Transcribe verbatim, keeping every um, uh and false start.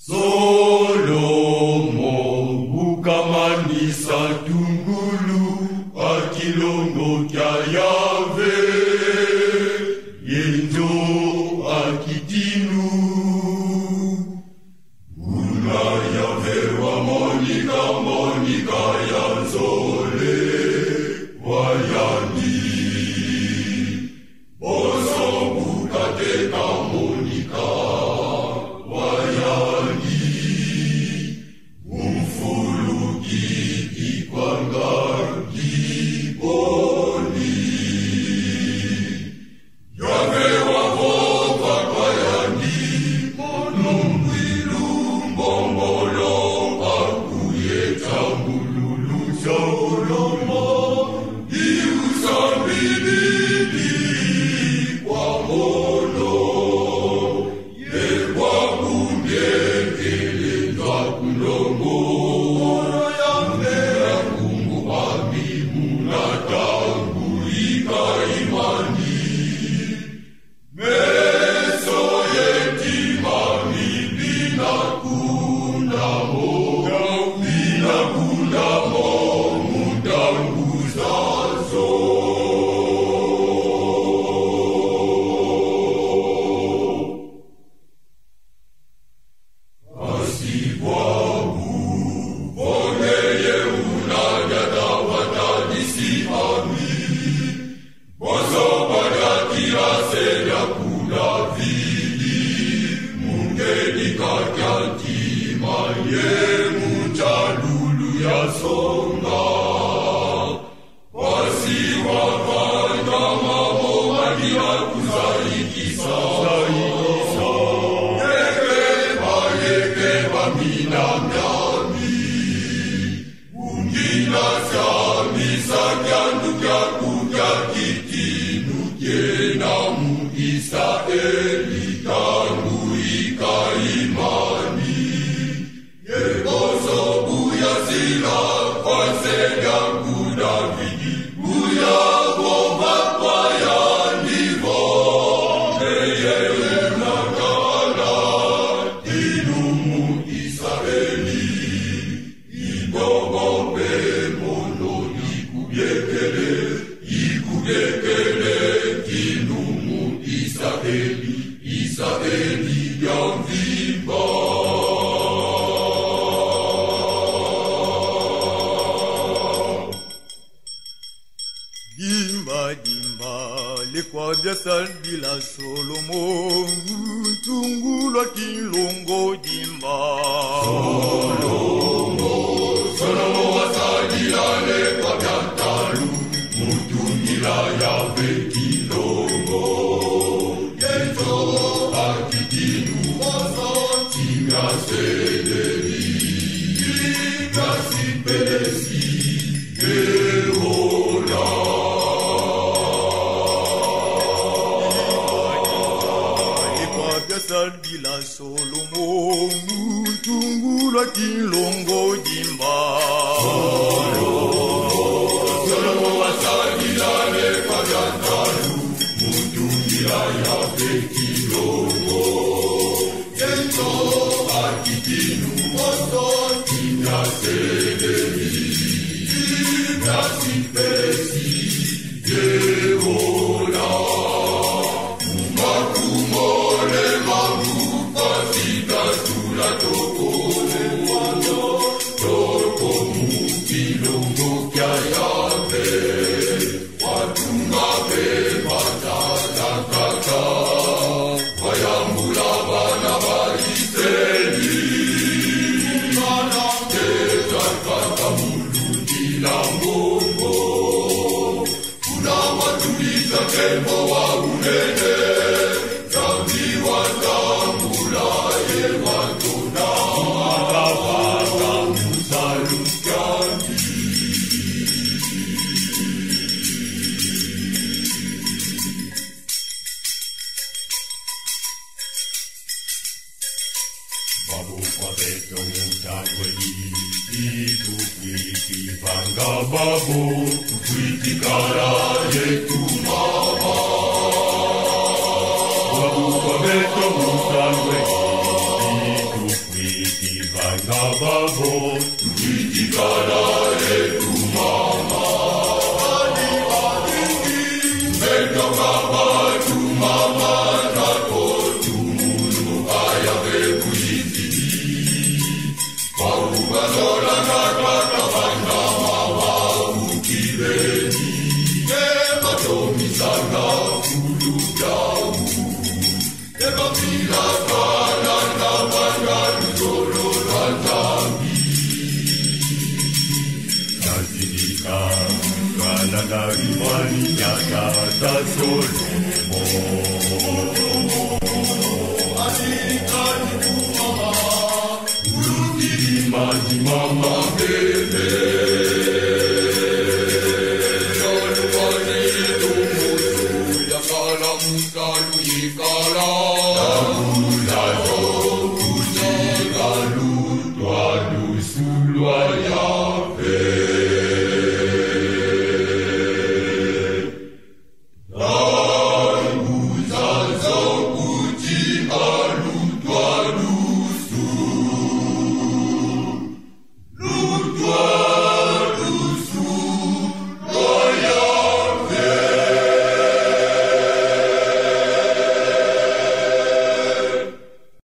Solomo ukamanisa tungulu akilongo kya Yahve yendo akitinu una Yahve wa monika monika yanzole wayani bozo bukateka monika wayani umfuluki ikwanga kiboni Yahve wahova kwayani monumwilu mbombolo akuyeta mululu shaolomo iusambididi kwa mono yekwa kumbiekele ndwa kulongo Yahve kungu wami munatangu ikaimani meso yetimami binakundamo binakundamo mutanguzazo asibwabu boneye unagada watadisihami bozo badakira senya kula vidi mungeni kakyantima ye muchalulu ya songa wasiwa vanda mamo madia kuzaikisa zaikisa yekeba yekeba minamyami ungina syami sakyandu kyakuja kitinu kyena mu Israeli tangu ikaimani yekozo buya zila kwasenya kudavidi buya gova kwaya nivo neye unakala inumu Israeli igogope mono ikubiekele ikubiekele inumu Israeli Israeli yamvimba Dimba dimba lekwa biasali la Solomo tungulwa kilongo dimba Solomo Solomo wasali la lekwa biantalu mutungila Yahve kilongo Yento akitinu wasa timya sederi timya sipelesi yehola Saldi la Solomo mutungulwa kilongo dimba Solomo Solomo wasali la lekwa biantalu mutungila Yahve kilongo Yento akitinu wasa timya sederi timya sipelesi yehola umakumole magupa sikatula tokole wano toko mukilongo kya Yahve watunga beba tatakaka wayambula bana ba Israeli mana tetakaka mulundila mbongo kuna watuliza tembo wa unene zambi watambula ye watona matawaka musalukyani Babu kwa beto mutangweni itu kwiti panga babu kwiti kara yetu mama Babu kwa beto mutangweni itu kwiti panga babo, kuitikara yetu mama. Adi adingi, mendo baba tu mama, tako tu munu ayabe kuitiki. Paubanola kakaka panga mama ukibeni, ema tomi sana kulu dawu. Ema pila kana na panga nutoro rantangi. Nasidika kana na rivani nyata tasolomo. Adika ni kumama, ulukiri maji mama.